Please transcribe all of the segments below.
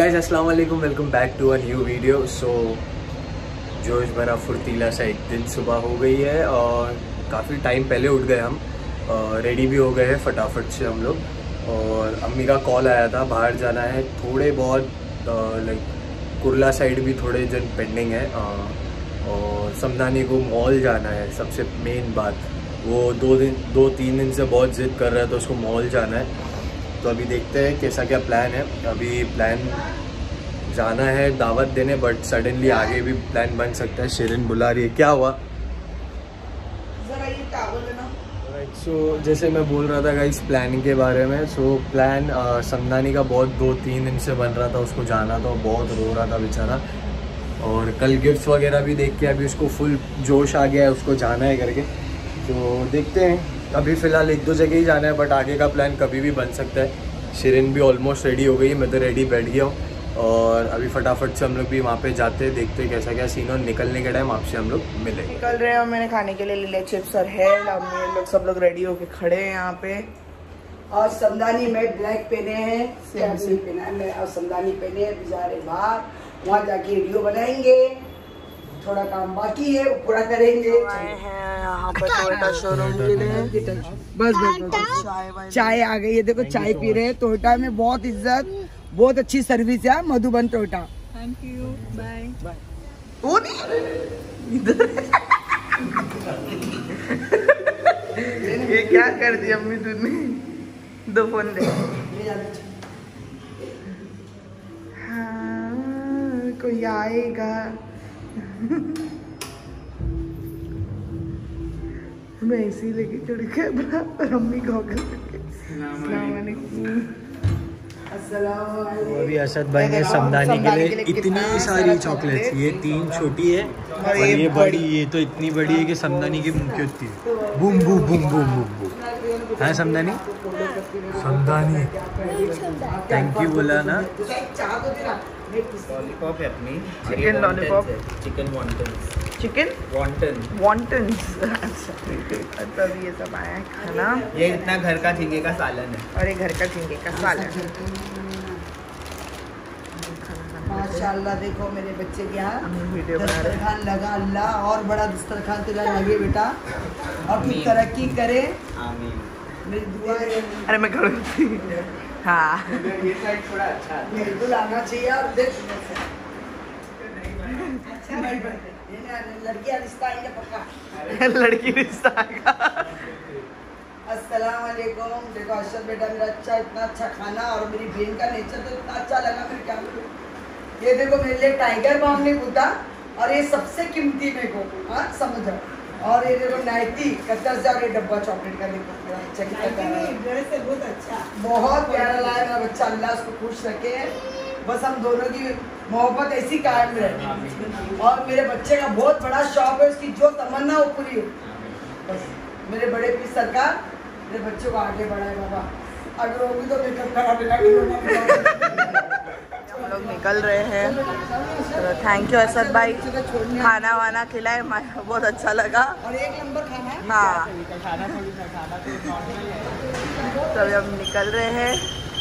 Guys अस्सलाम वालेकुम, welcome back to a new video. So जोश भरा फुर्तीला सा एक दिन सुबह हो गई है और काफ़ी टाइम पहले उठ गए हम। रेडी भी हो गए हैं फटाफट से हम लोग। और अम्मी का कॉल आया था, बाहर जाना है थोड़े बहुत, लाइक कुर्ला साइड भी थोड़े जन पेंडिंग है। और समदानी को मॉल जाना है। सबसे मेन बात वो 2-3 दिन से बहुत ज़िद कर रहा है, तो उसको मॉल जाना है। तो अभी देखते हैं कैसा क्या प्लान है। अभी प्लान जाना है दावत देने, बट सडनली आगे भी प्लान बन सकता है। शिरिन बुला रही है, क्या हुआ? सो जैसे मैं बोल रहा था गाइस प्लान के बारे में। सो प्लान समदानी का बहुत 2-3 दिन से बन रहा था, उसको जाना था, बहुत रो रहा था बेचारा। और कल गिफ्ट्स वगैरह भी देख के अभी उसको फुल जोश आ गया है, उसको जाना है करके। तो देखते हैं, अभी फ़िलहाल 1-2 जगह ही जाना है, बट आगे का प्लान कभी भी बन सकता है। शिरिन भी ऑलमोस्ट रेडी हो गई है, मैं तो रेडी बैठ गया हूँ। और अभी फटाफट से हम लोग भी वहाँ पे जाते हैं, देखते हैं कैसा क्या सीन। और निकलने के टाइम आपसे हम लोग मिलेंगे। निकल रहे हैं और मैंने खाने के लिए ले लिया चिप्स और हेल। अब ये लोग सब लोग रेडी होके खड़े हैं यहाँ पे। और समदानी में ब्लैक पहने हैं, पहना है मैं, और समदानी पहने हैं बेचारे बाहर। वहाँ जाके वीडियो बनाएंगे, थोड़ा काम बाकी है वो पूरा करेंगे। आए हैं यहाँ पर टोयोटा शोरूम के लिए। बस चाय आ गई है, देखो चाय पी रहे हैं। टोयोटा में बहुत इज्जत, बहुत अच्छी सर्विस है Madhuban Toyota. Thank you, bye. वो नहीं इधर ये क्या कर दिया अम्मी तूने? दो फोन दे। हाँ, कोई आएगा। मैं इसी लेके चढ़ गया और अम्मी गॉगल लेके। अभी असद भाई ने समदानी के लिए इतनी सारी चॉकलेट्स, ये 3 छोटी है और ये बड़ी, ये तो इतनी बड़ी है कि समदानी की मुंह की होती है। Boom boom boom boom boom boom है समदानी। समदानी थैंक यू बोला ना। लॉलीपॉप है अपनी, chicken lollipop, chicken chicken wontons. अच्छा अभी ये सब आया है खाना। ये इतना घर का झींगे का सालन है और ये घर का झींगे का सालन। माशाल्लाह देखो मेरे बच्चे के यहाँ वीडियो बना रहे हैं। दस्तरखान लगा, अल्लाह और बड़ा दस्तरखान तेरा लगे बेटा, और तू तरक्की करे, आमीन। मेरी दुआ है। अरे मैं करूँ। हाँ ये साइड थोड़ा अच्छा है, बिल्कुल आना चाहिए। और देख लड़कियां रिश्ता आएंगे पक्का। लड़की रिश्ता आएगा। अस्सलाम वालेकुम। देखो अर्शद बेटा मेरा अच्छा, इतना अच्छा खाना, और मेरी बहन का नेचर तो इतना अच्छा लगा, मैं क्या बोलूं। ये देखो मेरे लिए टाइगर बाम ने पूछा, और ये सबसे कीमती मेरे को, हाँ समझो। और ये देखो नाइटी कतर से, और ये डब्बा चॉकलेट का देखो मेरा अच्छा कितना प्यारा, बहुत अच्छा, बहुत प्यारा लाया मेरा बच्चा। अल्लाह उसको खुश रखे, बस हम दोनों की मोहब्बत ऐसी कायम रहे। और मेरे बच्चे का बहुत बड़ा शौक है, उसकी जो तमन्ना वो पूरी हो। बस मेरे बड़े पीर सरकार मेरे बच्चों को आगे बढ़ाए बाबा। अगर वो भी तो मेकअप करा हम लोग निकल रहे हैं। तो थैंक यू असद भाई, खाना वाना खिलाए, बहुत अच्छा लगा। और 1 नंबर खाना है। हाँ तो अभी हम निकल रहे हैं।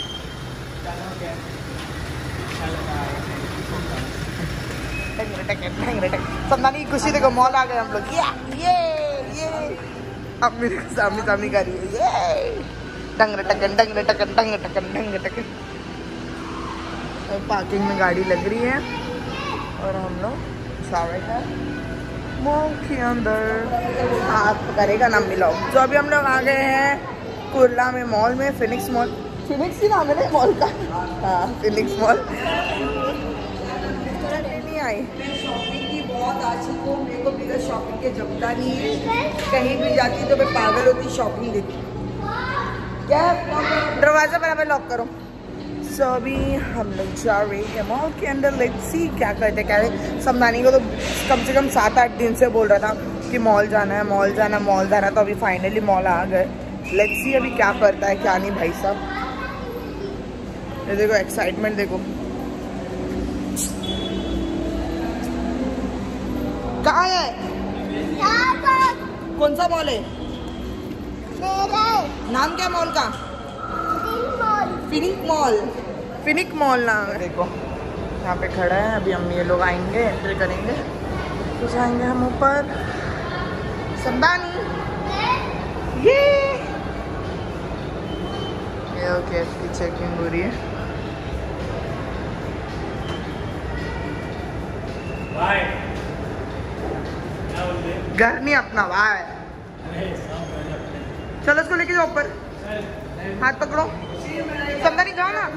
समदानी की खुशी देखो, मॉल आ गए हम लोग। ये अम्मी सामने कर रही है, ये डंगर टकन डंगर टकन डंगर टकन डंगर टकन। पार्किंग में गाड़ी लग रही है और हम लोग सारे हैं मॉल के अंदर। आप करेगा ना मिलाओ। तो अभी हम लोग आ गए हैं कुर्ला में, मॉल में, फिनिक्स मॉल। फिनिक्स ही नाम है मॉल का। हाँ फिनिक्स मॉल। नहीं आई शॉपिंग की बहुत आशिक हूँ, मेरे को बिना शॉपिंग के जमता नहीं है। कहीं भी जाती तो मैं पागल होती शॉपिंग देखती। क्या दरवाजा बराबर लॉक करो। सो अभी हम लोग जा रहे हैं मॉल के अंदर। लेट्स सी क्या करते क्या है। समदानी को तो कम से कम 7-8 दिन से बोल रहा था कि मॉल जाना है, मॉल जाना, मॉल जाना। तो अभी फाइनली मॉल आ गए। लेट्स सी अभी क्या करता है क्या नहीं भाई साहब। ये देखो एक्साइटमेंट देखो। कहाँ है? कौन सा मॉल है? नाम क्या मॉल का? फिनिक मॉल। फिनिक मॉल नाम है। देखो यहाँ पे खड़ा है। अभी अम्मी ये लोग आएंगे, एंट्री करेंगे तो जाएंगे हम ऊपर। संदानी ये ओके, इसकी चेकिंग हो रही है। घर नहीं अपना भाई। चलो इसको लेके जाओ ऊपर, हाथ पकड़ो। संदानी जाओ ना,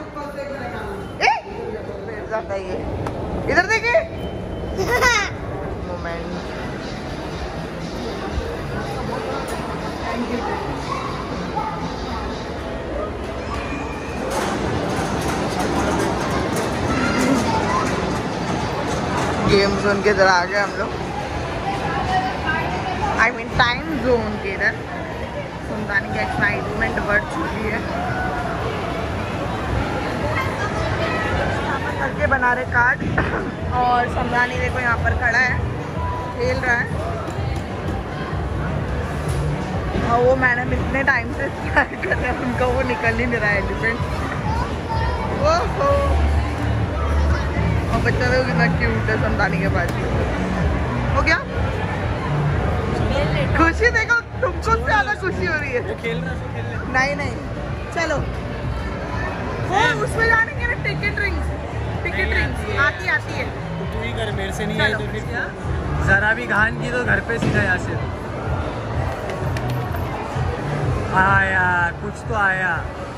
इधर देखिए मोमेंट। गेम जोन के इधर आ गए हम लोग, आई मीन टाइम जोन के इधर। संदानी की एक्साइटमेंट बढ़ चुकी है। करके बना रहे कार्ड और संदानी देखो यहाँ पर खड़ा है, खेल रहा है। और वो मैडम इतने टाइम से ट्राई कर रहे हैं, उनका वो निकल ही नहीं रहा है एलिफेंट। ओहो, और बच्चा देखो कितना क्यूट है संदानी के पास। हो गया खुशी, देखो तुमको ज्यादा खुशी हो रही है। नहीं नहीं, चलो वो उसमें जाने के लिए टिकट रिंग्स आती है। तू ही कर, मेरे से नहीं आई तो फिर जरा भी घान की तो घर पे सीधा यहाँ से आया, कुछ तो आया।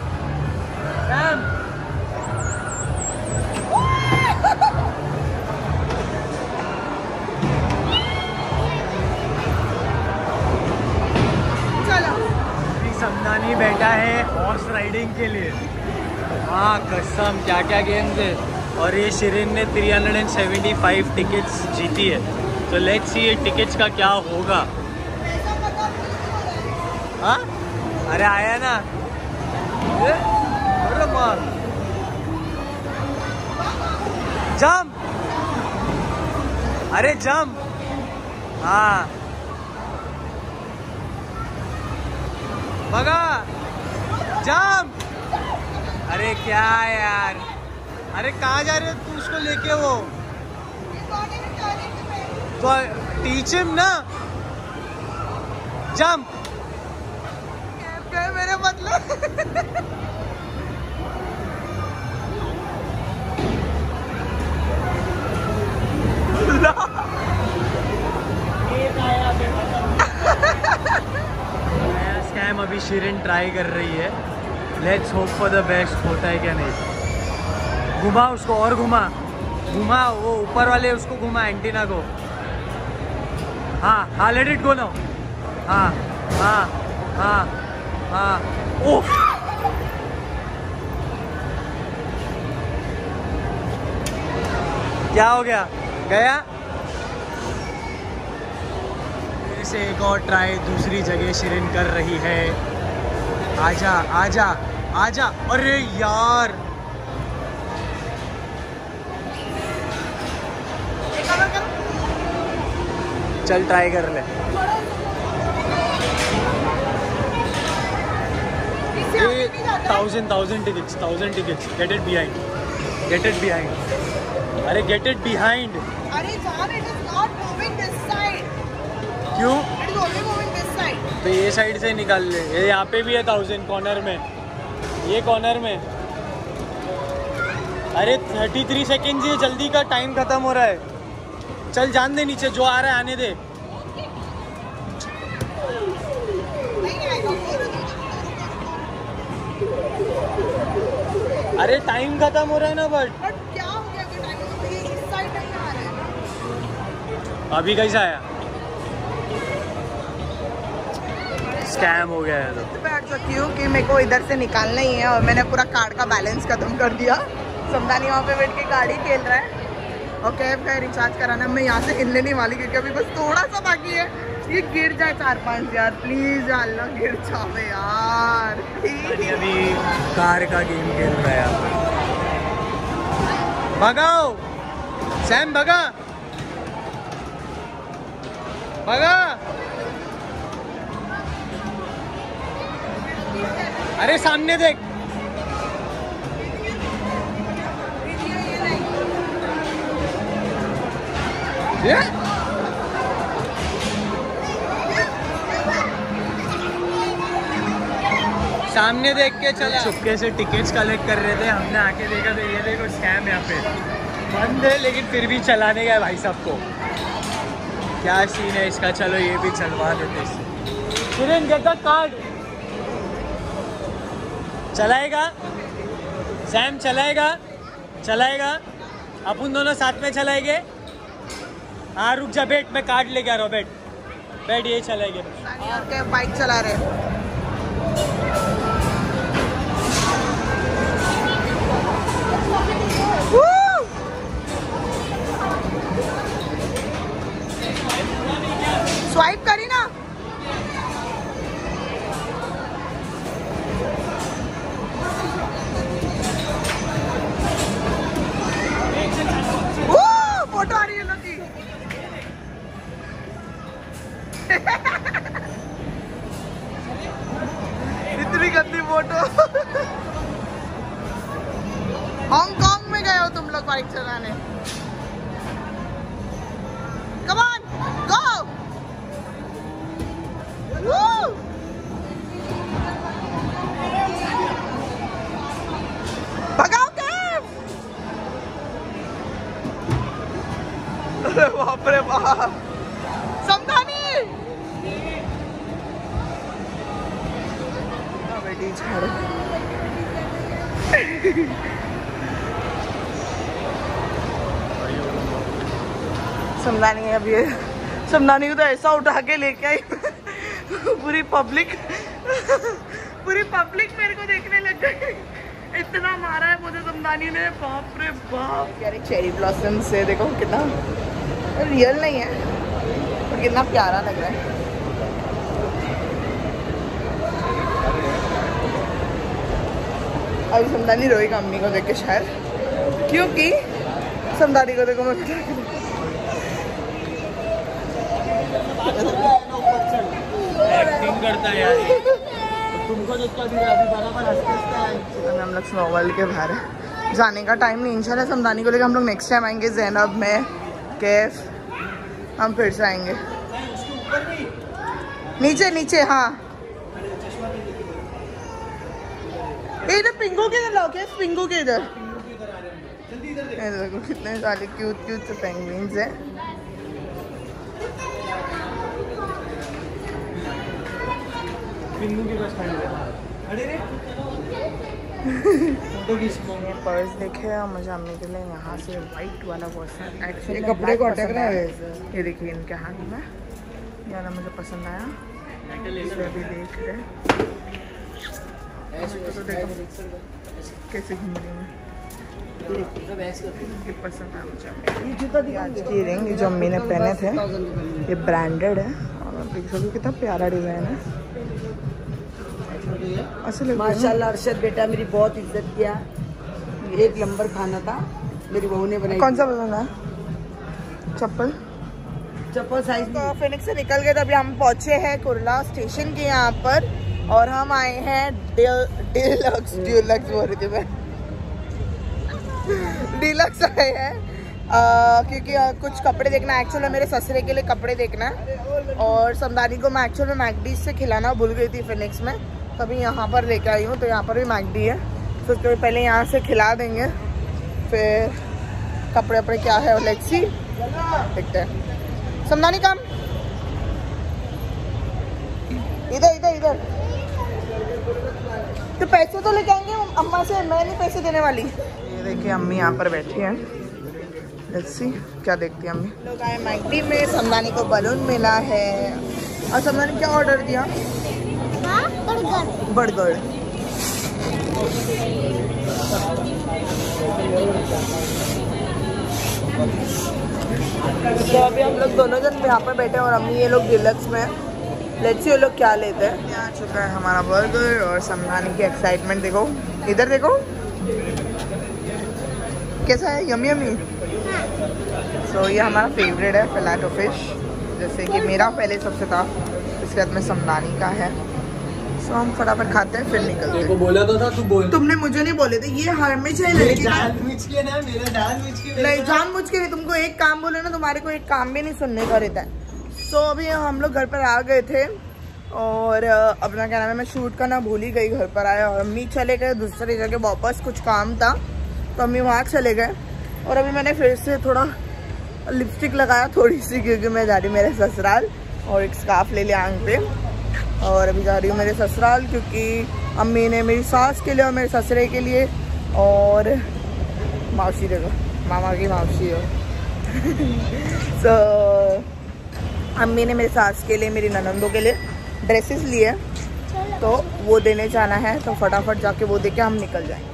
चलो संदानी बैठा है हॉर्स राइडिंग के लिए। हाँ कसम, क्या क्या गेम्स है। और ये शिरीन ने 375 टिकट्स जीती है, तो लेट्स सी ये टिकट्स का क्या होगा। हाँ अरे आया ना, अरे मार जंप, अरे जंप। हाँ भगा, जंप। अरे क्या यार, अरे कहाँ जा रहे हो तू उसको लेके? वो तो टीच हिम ना, जंप। मेरे मतलब स्कैम अभी शिरीन ट्राई कर रही है। Let's hope for the best, होता है क्या नहीं। घुमा उसको और घुमा, वो ऊपर वाले उसको घुमा, एंटीना को। हाँ लेट इट गो नाउ। हाँ ओह, क्या हो गया? गया। फिर से एक और ट्राई दूसरी जगह शिरीन कर रही है। आजा आजा आजा, अरे यार चल ट्राई कर ले। ये 1000 टिकट्स, गेट इट बिहाइंड, अरे गेट इट बिहाइंड। अरे जान, it is not moving this side. क्यों? It is only moving this side. तो ये साइड से निकाल ले। ये यहाँ पे भी है 1000 कॉर्नर में, ये कॉर्नर में। अरे 33 सेकेंड, ये जल्दी का टाइम खत्म हो रहा है। चल जान दे, नीचे जो आ रहा है आने दे। अरे टाइम खत्म हो रहा है ना। बट क्या हो गया? टाइम इस साइड नहीं आ रहा है। अभी कैसा आया? स्कैम हो गया है। तो बैठ सकती हूँ कि मेरे को इधर से निकालना ही है, और मैंने पूरा कार्ड का बैलेंस खत्म कर दिया। संदानी वहाँ पे बैठ के गाड़ी खेल रहा है, और कैब का रिचार्ज कराना। मैं यहाँ से हिलने नहीं वाली, क्योंकि अभी बस थोड़ा सा बाकी है। ये गिर जाए 4-5 यार, प्लीज अल्लाह गिर जावे यार। अभी कार का गेम खेल रहा है यार। भगाओ सैम, भगा। अरे सामने देख। सामने देख के चला, चुपके से टिकट्स कलेक्ट कर रहे थे, हमने आके देखा तो ये देखो स्कैम यहाँ पे बंद है, लेकिन फिर भी चलाने गए भाई साहब को। क्या सीन है इसका, चलो ये भी चलवा देते इससे। Kiran get the card. चलाएगा सैम, चलाएगा चलाएगा, अपन दोनों साथ में चलाएंगे। हाँ रुक जा, बैठ, मैं कार्ड लेके आ रहा हूँ, बैठ बैठ, ये चलाएंगे। और क्या बाइक चला रहे स्वाइप करी ना। फोटो आ रही है लोग की। इतनी गंदी फोटो। हांगकांग में गए हो तुम लोग बाइक चलाने। Come on go. भगाओ कैब। अरे बाप रे बाप, समझानी बेटी झाड़। समझानी है अब ये, समझानी को तो ऐसा उठा के लेके आई पूरी पब्लिक मेरे को देखने लग गई, इतना मारा है मुझे समझानी ने, बाप रे बाप। यार चेरी ब्लॉसम से देखो कितना रियल नहीं है और कितना प्यारा लग रहा है। अभी समझानी रोएगा अम्मी को देख के शायद, क्योंकि समझानी को देखो मैं एक्टिंग करता है यार, तुमको जितना भी अभी बराबर हंसता है। हम लोग स्नोवर्ल्ड के बाहर है, जाने का टाइम नहीं इंशाल्लाह समझानी को लेकर हम लोग नेक्स्ट टाइम आएंगे। ज़ैनब में कैफ हम फिर से आएंगे। नीचे नीचे हाँ, इधर पिंगू के इधर लाओ, कैफ पिंगू के इधर। देखो कितने सारे क्यूट क्यूट से पेंगुइन्स हैं। पर्स देखे मुझे अम्मी के लिए यहाँ से वाइट वाला पर्स एक्चुअली कपड़े को अटक रहा है। ये देखिए इनके हाथ में, यार मुझे पसंद आया, इसे अभी देख रहे तो देखो कैसे घूम रही हूँ, पसंद आया मुझे। आज की रिंग जो अम्मी ने पहने थे ये ब्रांडेड है और देखो कितना प्यारा डिजाइन है। माशाल्लाह अरशद बेटा मेरी बहुत इज्जत किया, एक नंबर खाना था, मेरी बहू ने बनाई। कौन सा पसंद है? चप्पल साइज। तो फिनिक्स से निकल गए, तभी हम पहुंचे हैं कुर्ला स्टेशन के यहाँ पर और हम आए हैं डीलक्स बोल रही थी मैं, डीलक्स आए हैं क्योंकि कुछ कपड़े देखना है। एक्चुअली मेरे ससुरे के लिए कपड़े देखना है और समदानी को मैं एक्चुअली मैकडी से खिलाना भूल गई थी फिनिक्स में, तभी यहाँ पर लेके आई हूँ। तो यहाँ पर भी मैकडी है, तो पहले यहाँ से खिला देंगे, फिर कपड़े वपड़े क्या है लेट्स सी, देखते हैं। समदानी काम इधर इधर इधर, तो पैसे तो लेके आएंगे अम्मा से, मैं नहीं पैसे देने वाली। ये देखिए अम्मी यहाँ पर बैठी हैं, लेट्स सी क्या देखती है अम्मी। लोग आए मैकडी में, समदानी को बलून मिला है और समदानी क्या ऑर्डर दिया? बर्गर। तो अभी हम लोग दोनों जन यहाँ पर बैठे हैं और अम्मी ये लोग डिलक्स में, लेट्स सी ये लोग क्या लेते हैं। आ चुका है हमारा बर्गर और समझाने की एक्साइटमेंट देखो, इधर देखो कैसा है, यमी यमी। सो ये हमारा फेवरेट है फिलेट ऑफ फिश, जैसे कि मेरा पहले सबसे था, इसके बाद में समदानी का है। सो हम फटाफट खाते हैं फिर निकलते तेरे को हैं। बोला तो था, तू बोल। तुमने मुझे नहीं बोले थे, ये हमेशा ही लड़की जानबूझ के ना, मेरा जानबूझ के नहीं, जानबूझ के नहीं। तुमको एक काम बोले ना, तुम्हारे को एक काम भी नहीं सुनने का रहता है। सो अभी हम लोग घर पर आ गए थे और अपना क्या नाम है, मैं शूट करना भूल ही गई। घर पर आया और अम्मी चले गए दूसरी जगह वापस, कुछ काम था तो अम्मी वहाँ चले गए। और अभी मैंने फिर से थोड़ा लिपस्टिक लगाया थोड़ी सी, क्योंकि मैं जा रही हूँ मेरे ससुराल, और एक स्कार्फ ले लिया आंख पे। और अभी जा रही हूँ मेरे ससुराल क्योंकि अम्मी ने मेरी सास के लिए और मेरे ससुरे के लिए, और मौसी देखो, मामा की मौसी हो सो अम्मी ने मेरी सास के लिए, मेरी ननंदों के लिए ड्रेसेस लिए, तो वो देने जाना है। तो फटाफट जाके वो दे के हम निकल जाएंगे।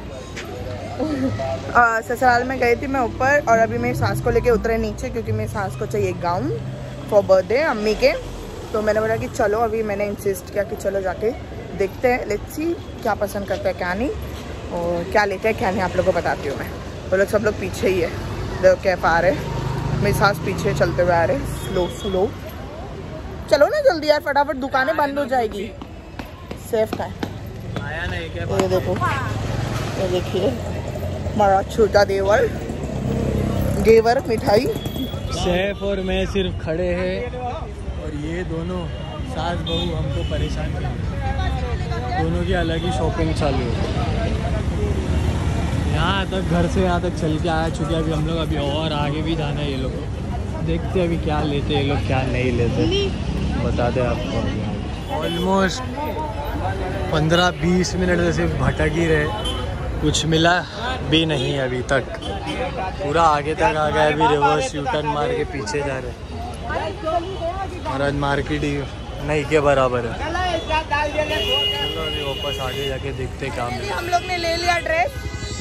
ससुराल में गई थी मैं ऊपर, और अभी मेरी सास को लेके उतरे नीचे, क्योंकि मेरी सास को चाहिए गाउन फॉर बर्थडे अम्मी के। तो मैंने बोला कि चलो, अभी मैंने इंसिस्ट किया कि चलो जाके देखते हैं, लेट्स सी क्या पसंद करते हैं क्या नहीं, और क्या लेते हैं क्या नहीं, आप लोगों को बताती हूँ मैं। वो लोग सब लोग पीछे ही है, देखो कैफ आ रहे, मेरी सास पीछे चलते हुए आ रहे, स्लो स्लो। चलो ना जल्दी यार, फटाफट दुकानें बंद हो जाएगी। सेफ का है आया नहीं क्या? ये देखो, ये देखिए हमारा छोटा देवर गेवर मिठाई। सैफ और मैं सिर्फ खड़े हैं और ये दोनों सास बहू हमको परेशान कर रहे हैं। दोनों की अलग ही शॉपिंग चालू है। यहाँ तक, घर से यहाँ तक चल के आया, चुके अभी हम लोग अभी और आगे भी जाना है। ये लोग देखते अभी क्या लेते ये लोग, क्या नहीं लेते, बता दे आपको। ऑलमोस्ट 15-20 मिनट से सिर्फ भटक ही रहे, कुछ मिला भी नहीं अभी तक। पूरा आगे तक आ गया, अभी रिवर्स यू टर्न मार के पीछे जा रहे। और आज मार्केट ही नहीं के बराबर है। चलो अभी वापस आगे जाके देखते क्या मिला। हम लोग ने ले लिया ड्रेस,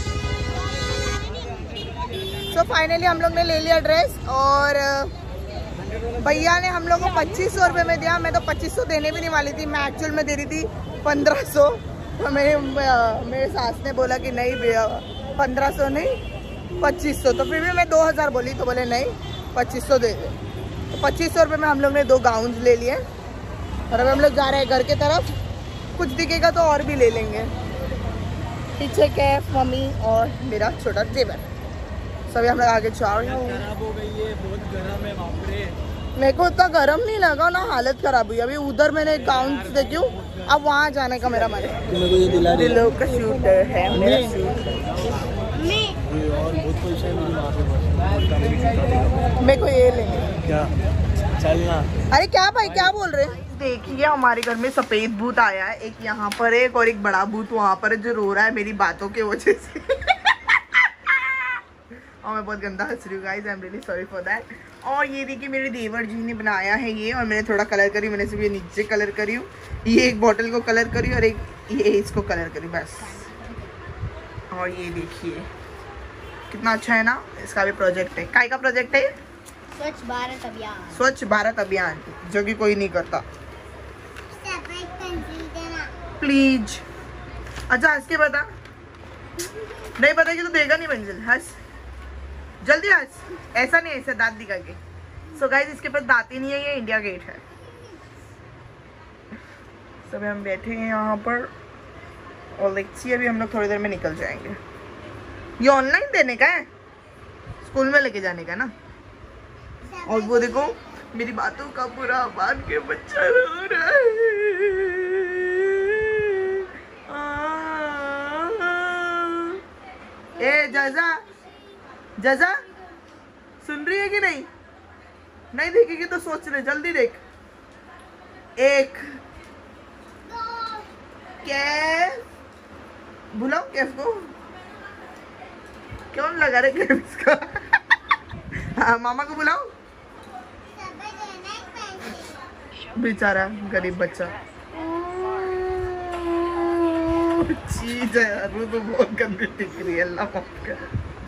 तो फाइनली हम लोग ने ले लिया ड्रेस, और भैया ने हम लोग को 2500 रुपये में दिया। मैं तो 2500 देने भी नहीं वाली थी, मैं एक्चुअल में दे रही थी 1500। तो मेरे सास ने बोला कि नहीं भैया 1500 नहीं 2500, तो फिर भी मैं 2000 बोली, तो बोले नहीं 2500 दे दे। तो 2500 रुपये में हम लोग ने 2 गाउन ले लिए, और अब हम लोग जा रहे हैं घर की तरफ। कुछ दिखेगा तो और भी ले लेंगे। पीछे कैफ, मम्मी और मेरा छोटा देवर, सभी हम लोग आगे जा रहे हैं। खराब हो गई है, बहुत गर्म है वहाँ पे। मेरे को उतना गर्म नहीं लगा ना, हालत खराब हुई। अभी उधर मैंने गाउन देखी हूँ, अब वहाँ जाने का मेरा मन है। दिलों का शूट है मेरा शूट। मेरे को ये लेंगे क्या चलना। अरे क्या भाई क्या बोल रहे हैं? देखिए हमारे घर में सफेद भूत आया है, एक यहाँ पर है और एक बड़ा भूत वहाँ पर है, जो रो रहा है मेरी बातों के वजह से। और मैं बहुत गंदा हंस रही हूँ guys, I am really sorry for that. और ये देखिए मेरे देवर जी ने बनाया है ये, और मैंने थोड़ा कलर करी, मैंने सिर्फ ये नीचे कलर करी हूँ, ये एक बॉटल को कलर करी और एक ये इसको कलर करी बस। और ये देखिए कितना अच्छा है ना, इसका भी प्रोजेक्ट है। काय का प्रोजेक्ट है? स्वच्छ भारत अभियान। स्वच्छ भारत अभियान, जो कि कोई नहीं करता। प्लीज। अच्छा हंस के बता, नहीं बताएगी तो देगा नहीं पेंसिल। हंस जल्दी हंस, ऐसा नहीं, ऐसा दांत दिखा के। सो गाइस इसके पास दांत ही नहीं है, ये इंडिया गेट है। सब हम बैठे हैं यहाँ पर, और लेट्स अभी हम लोग थोड़ी देर में निकल जाएंगे। ये ऑनलाइन देने का है, स्कूल में लेके जाने का ना। और वो देखो मेरी बातों का पूरा मान के बच्चा रो रहा है। ए जजा, जजा सुन रही है कि नहीं? नहीं देखेगी तो सोच रहे, जल्दी देख। 1 कैफ, बुलाओ कैफ को। क्यों लगा रहे कैफ इसका? हाँ मामा को बुलाओ। बेचारा गरीब बच्चा। चीज है यार, वो तो बहुत गंदी दिख रही है। अल्लाह माफ कर।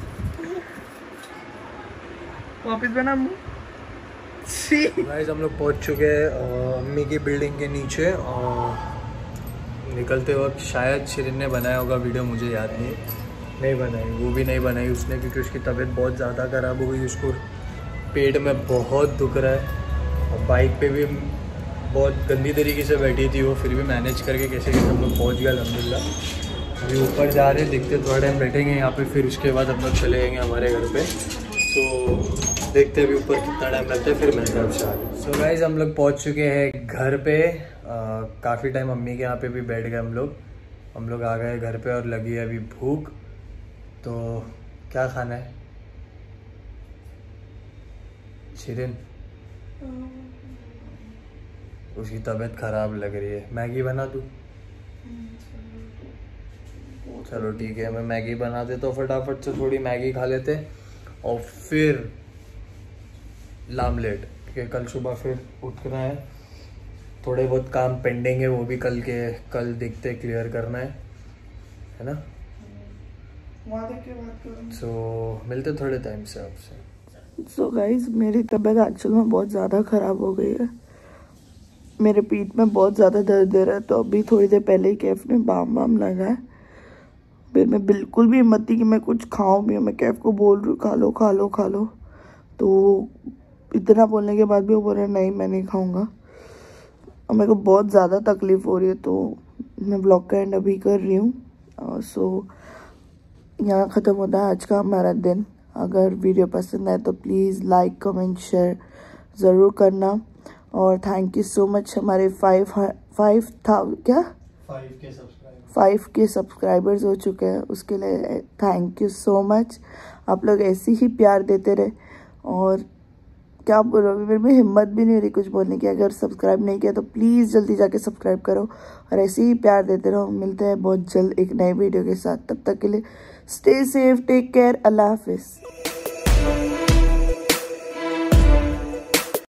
वापिस बना मुँह। गाइस हम लोग पहुंच चुके हैं अम्मी की बिल्डिंग के नीचे, और निकलते वक्त शायद शिरीन ने बनाया होगा वीडियो, मुझे याद नहीं बनाई, वो भी नहीं बनाई उसने, क्योंकि उसकी तबीयत बहुत ज़्यादा ख़राब हो गई, उसको पेट में बहुत दुख रहा है। और बाइक पे भी बहुत गंदी तरीके से बैठी थी वो, फिर भी मैनेज करके कैसे कैसे हम लोग पहुँच गए अल्हम्दुलिल्लाह। अभी ऊपर जा रहे हैं, देखते थोड़ा टाइम बैठेंगे यहाँ पे, फिर उसके बाद हम लोग चले जाएंगे हमारे घर पे। तो देखते हैं अभी ऊपर कितना टाइम लगता है, फिर मिलते हैं आपसे आगे। सो गाइस हम लोग पहुँच चुके हैं घर पे। काफ़ी टाइम मम्मी के यहाँ पे भी बैठ गए हम लोग आ गए घर पे और लगी है अभी भूख। तो क्या खाना है शिरीन? उसकी तबीयत ख़राब लग रही है, मैगी बना दूँ? चलो ठीक है, मैं मैगी बना देता हूँ, फटाफट से थोड़ी मैगी खा लेते और फिर लामलेट, क्योंकि कल सुबह फिर उठना है। थोड़े बहुत काम पेंडिंग है, वो भी कल देखते क्लियर करना है ना। सो मिलते थोड़े टाइम से आपसे। सो गाइज मेरी तबीयत एक्चुअल में बहुत ज़्यादा ख़राब हो गई है, मेरे पीठ में बहुत ज़्यादा दर्द दे रहा है। तो अभी थोड़ी देर पहले ही कैफ ने बाम लगा है, फिर मैं बिल्कुल भी हिम्मत थी कि मैं कुछ खाऊं भी। मैं कैफ को बोल रही हूँ खा लो खा लो खा लो, तो इतना बोलने के बाद भी वो बोल रहे नहीं मैं नहीं खाऊंगा। और मेरे को बहुत ज़्यादा तकलीफ़ हो रही है, तो मैं ब्लॉग का एंड अभी कर रही हूँ। सो यहाँ ख़त्म होता है आज का हमारा दिन। अगर वीडियो पसंद आए तो प्लीज़ लाइक कमेंट शेयर ज़रूर करना। और थैंक यू सो मच, हमारे 5 के सब्सक्राइबर्स हो चुके हैं, उसके लिए थैंक यू सो मच। आप लोग ऐसे ही प्यार देते रहे। और क्या बोल रहा हूँ, मेरे में हिम्मत भी नहीं रही कुछ बोलने की। अगर सब्सक्राइब नहीं किया तो प्लीज़ जल्दी जाके सब्सक्राइब करो और ऐसे ही प्यार देते रहो। मिलते हैं बहुत जल्द एक नए वीडियो के साथ, तब तक के लिए स्टे सेफ, टेक केयर, अल्लाह हाफिज़।